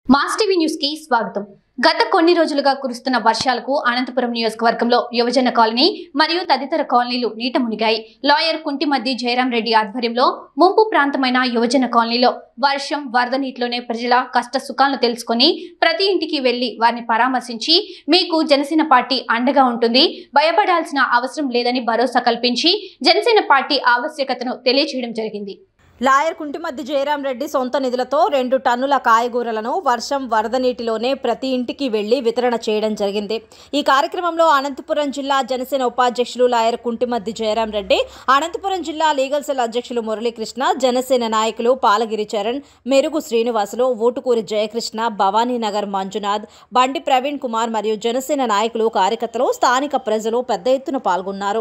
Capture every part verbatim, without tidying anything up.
Mass TV news కి స్వాగతం। గత కొన్ని రోజులుగా కురుస్తున్న వర్షాలకు అనంతపురం నియోజకవర్గంలో యువజన కాలనీ మరియు తదితర కాలనీలు నీట మునిగాయి। లాయర్ కుంటిమద్ది జయరాం రెడ్డి ఆధ్వర్యంలో ముంపు ప్రాంతమైన యువజన కాలనీలో వర్షం వరద నీటిలోనే ప్రజల కష్ట సుఖాలను తెలుసుకొని ప్రతి ఇంటికి వెళ్లి వారిని పరామర్శించి మీకు జనసేన పార్టీ అండగా ఉంటుంది, భయపడాల్సిన అవసరం లేదని భరోసా కల్పించి జనసేన పార్టీ ఆవశ్యకతను తెలియజేయడం జరిగింది। లాయర్ కుంటిమద్ది జయరాం రెడ్డి సొంత నిధులతో రెండు టన్నుల కాయగూరలను వర్షం వరద నీటిలోనే ప్రతి ఇంటికి వెళ్లి వితరణ చేయడం జరిగింది। ఈ కార్యక్రమంలో అనంతపురం జిల్లా జనసేన ఉపాధ్యక్షులు లాయర్ కుంటిమద్ది జయరాం రెడ్డి, అనంతపురం జిల్లా లీగల్ సెల్ అధ్యక్షులు మురళీకృష్ణ, జనసేన నాయకులు పాలగిరి చరణ్, మెరుగు శ్రీనివాసులు, ఊటుకూరి జయకృష్ణ, భవానీనగర్ మంజునాథ్, బండి ప్రవీణ్ కుమార్ మరియు జనసేన నాయకులు, కార్యకర్తలు, స్థానిక ప్రజలు పెద్ద ఎత్తున పాల్గొన్నారు।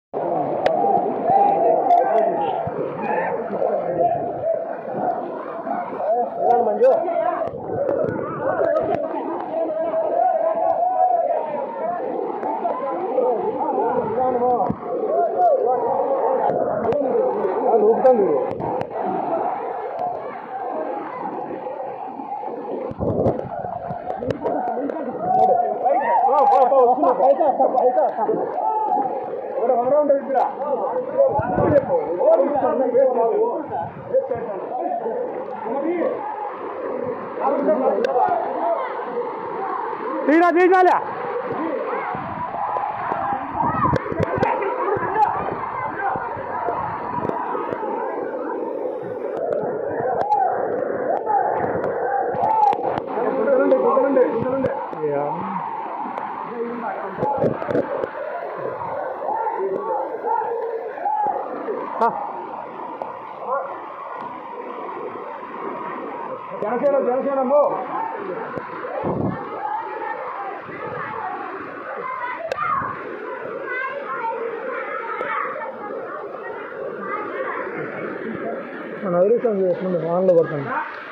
తీరా తీసాలా జనసేన జనసేనమ్మో మన అదృష్టం చేస్తుంది వానలో పడుతుంది।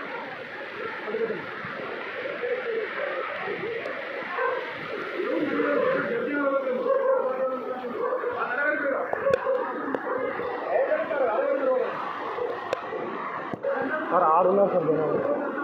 సార్ ఆడున్నారు సార్ జనాలు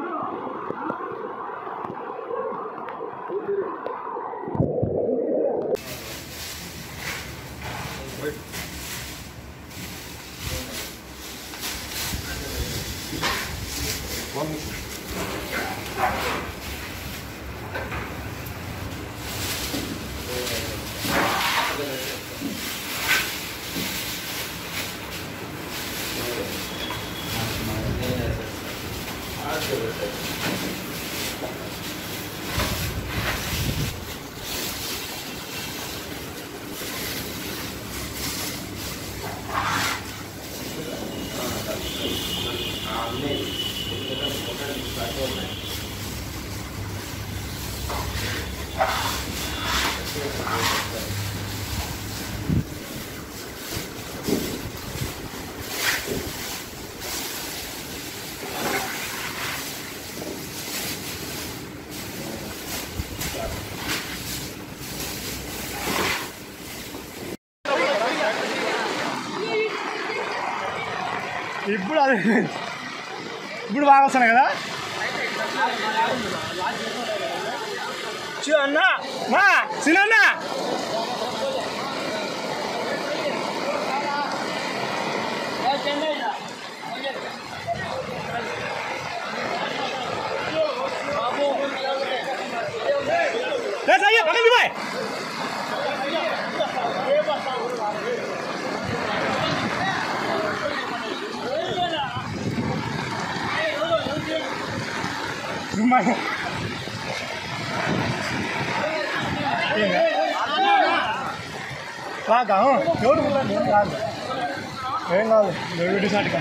ఇప్పుడు అది ఇప్పుడు బాగా వస్తున్నాయి కదా అన్న మా సినన్న పక్కకి బాయ్ బాగా ఎవరు ఏం కాదు ఏం కాదు విడిసాటిగా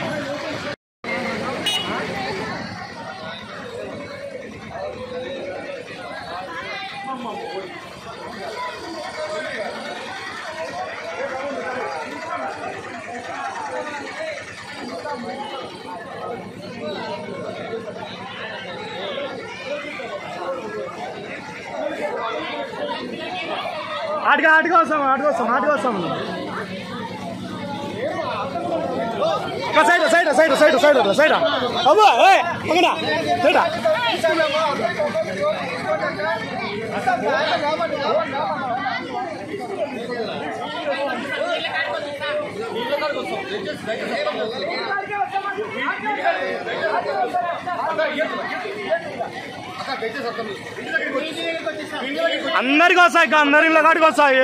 ఆటగా ఆటగా వస్తాము ఆటగా వస్తాము ఆటగా వస్తాము side side side side side side అబ్బా ఏ సైడ్ అందరికి వస్తాయి అందరి ఇళ్ళ కాడికి వస్తాయి.